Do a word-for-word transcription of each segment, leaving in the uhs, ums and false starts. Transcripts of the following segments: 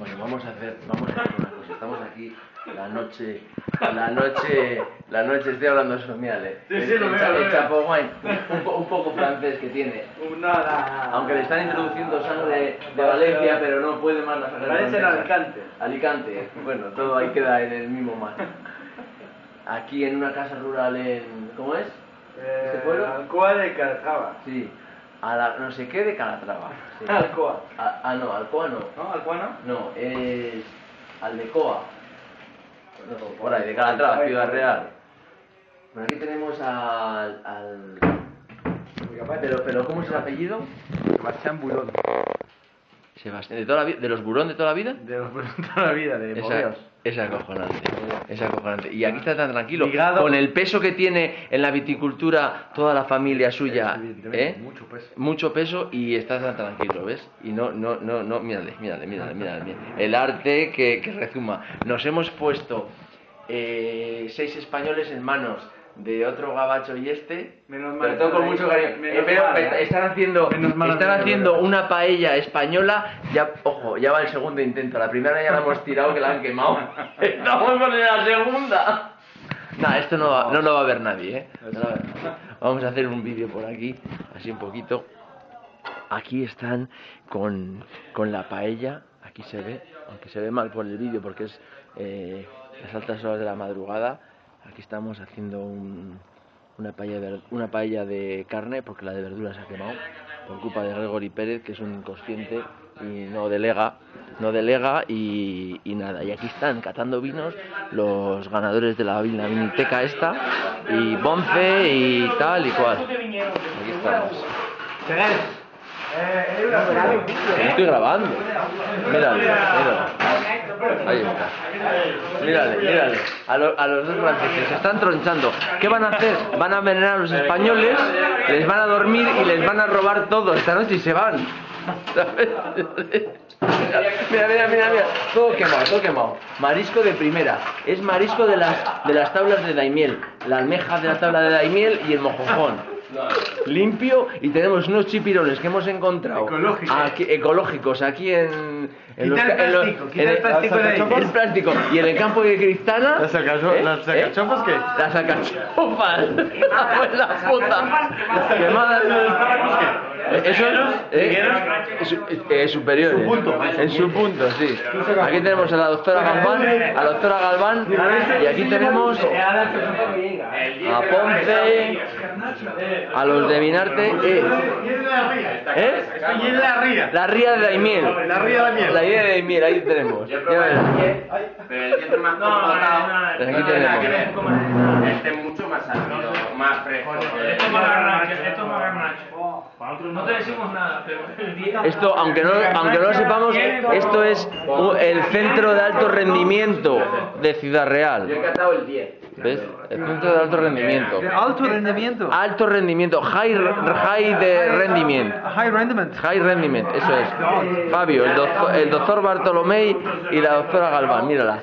Bueno, vamos a hacer, vamos a hacer una cosa. Estamos aquí la noche, la noche, la noche. Estoy hablando de eso, mírale. Sí, el, sí, lo el, veo, el, lo el veo. Chapo Wine, un, un poco francés que tiene. Nada. Aunque le están introduciendo sangre de Valencia, pero no puede más la sangre Valencia en francesa. Alicante. Alicante. Bueno, todo ahí queda en el mismo mar. Aquí en una casa rural en, ¿cómo es? ¿Este pueblo? Alcoa de Calatrava. Sí. A la, no sé qué de Calatrava. Sí. Alcoa. Ah, ah, no, Alcoa no. ¿No? ¿Alcoa no? No, es Aldecoa. No sé, por ahí, de Calatrava, Ciudad Real. Bueno, aquí tenemos al... al... Pero, pero, ¿cómo es el apellido? Sebastián Burón. Sebastián, ¿de, toda la, vi- ¿de los Burón de toda la vida? De los de toda la vida, de Esa, Moreos. es acojonante, es acojonante. Y aquí está tan tranquilo, Ligado- con el peso que tiene en la viticultura toda la familia suya, Evidentemente, ¿eh? mucho peso. Mucho peso y está tan tranquilo, ¿ves? Y no, no, no, no, mírale, mírale, mírale, mírale, mírale. El arte que, que rezuma. Nos hemos puesto eh, seis españoles en manos de otro gabacho y este, Menos mal. pero todo con mucho cariño. Menos Eh, pero mal, est- ¿eh? están haciendo, Menos mal, están amigo, haciendo ¿verdad? una paella española. Ya, ojo, ya va el segundo intento. La primera ya la hemos tirado, que la han quemado. Estamos con la segunda. Nah, esto no, va- no lo va a ver nadie, ¿eh? No lo va a ver nadie. Vamos a hacer un vídeo por aquí, así un poquito. Aquí están con, con la paella. Aquí se ve, aunque se ve mal por el vídeo porque es eh, las altas horas de la madrugada. Aquí estamos haciendo un, una, paella de, una paella de carne porque la de verduras se ha quemado por culpa de Gregory Pérez, que es un inconsciente y no delega, no delega y, y nada. Y aquí están catando vinos los ganadores de la vina viniteca esta, y Bonce y tal y cual. Aquí estamos. Yo estoy grabando. Mírale, mírale. Ahí está. Mírale, mírale. A, lo- a los dos franceses se están tronchando. ¿Qué van a hacer? Van a envenenar a los españoles, les van a dormir y les van a robar todo esta noche y se van. ¿Sabes? Mira, mira, mira, mira. Todo quemado, todo quemado. Marisco de primera. Es marisco de las, de las tablas de Daimiel. La almeja de la tabla de Daimiel y el mojojón. Limpio, y tenemos unos chipirones que hemos encontrado Ecológicos. aquí, ecológicos aquí en, en Quita el ca- en los- plástico, quita en el plástico de ahí. el plástico y en el campo de Cristana. ¿Las alcacho- ¿eh? las alcachofas qué? Las alcachofas. ¡Cago en la puta! Quemadas. Eso eh, su- eh, superiores. Su punto. En su punto, sí. Aquí tenemos a la doctora Galván, a la doctora Galván, y aquí tenemos a Ponce, a los de Vinarte. Eh, ¿eh? Y en la ría. La ría de Daimiel. La ría de Daimiel. La ría de Daimiel, ahí tenemos. Ya verás. Pero el diente más compactado Pero aquí no tiene nada que tenemos. ver. Este es mucho más ácido, más fresco. Esto es más garnacho, esto es más garnacho. No te decimos nada, pero el día... Esto, aunque no, aunque no lo sepamos, esto es u- el centro de alto rendimiento de Ciudad Yo he Real. catado el diez. ¿Ves? El centro de alto rendimiento. Alto rendimiento. Alto rendimiento, high, high de rendimiento. High rendement. High rendiment, eso es. Fabio, el doctor, el doctor Bartolomé y la doctora Galván, mírala.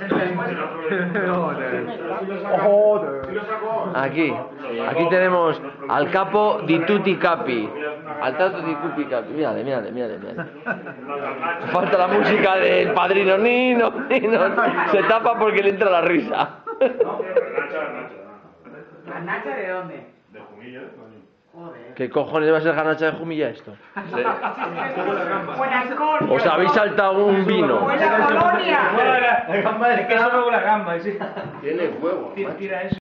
Aquí, aquí tenemos al capo di tutti capi. Al tato di tutti capi. Mírale, mírale, mírale, mírale. Falta la música del padrino Nino, Nino. Se tapa porque le entra la risa. ¿Garnacha de dónde? De Jumilla, coño. Joder. ¿Qué cojones va a ser garnacha de Jumilla esto? Buena colonia. ¿Os habéis saltado un vino? Buena colonia. Es que eso no es la gamba, sí. Tiene huevo. Tira eso.